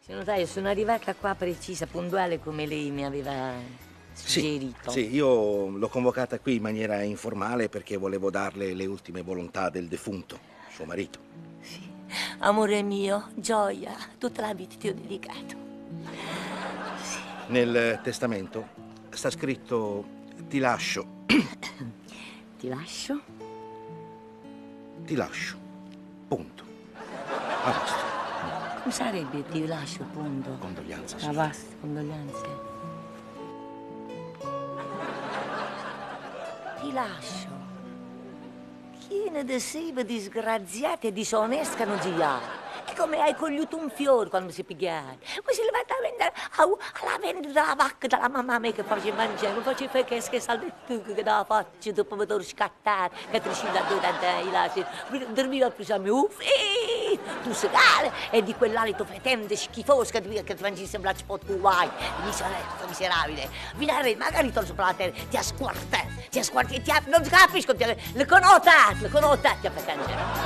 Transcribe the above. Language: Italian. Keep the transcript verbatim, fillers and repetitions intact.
Se notaio, sono arrivata qua precisa, puntuale come lei mi aveva suggerito. Sì, sì, io l'ho convocata qui in maniera informale perché volevo darle le ultime volontà del defunto, suo marito. Sì. Amore mio, gioia, tu tramite ti ho dedicato. Sì. Nel testamento sta scritto ti lascio. Ti lascio? Ti lascio. Punto. A basta. Come sarebbe ti lascio, punto? Condoglianze, sì. Ah, basta, condoglianze. Ti lascio. Chi ne decide disgraziata e disonesta non già. E come hai cogliuto un fiore quando si pigliava. Poi si levata a vendere alla vendita della vacca della mamma mia che faceva mangiare, non faceva che che salvetto che dava faccia dopo vedo scattare, che triscilla due tante là, dormiva più a me, uffi, tu segale, e di quell'alito fetente schifoso che ti che ti mangi sembra spot guai, miserabile, miserabile. Vinare magari torno sopra la terra, ti asquarta, ti asquarta, ti non capisco, le conotate, le conotate per cangiare.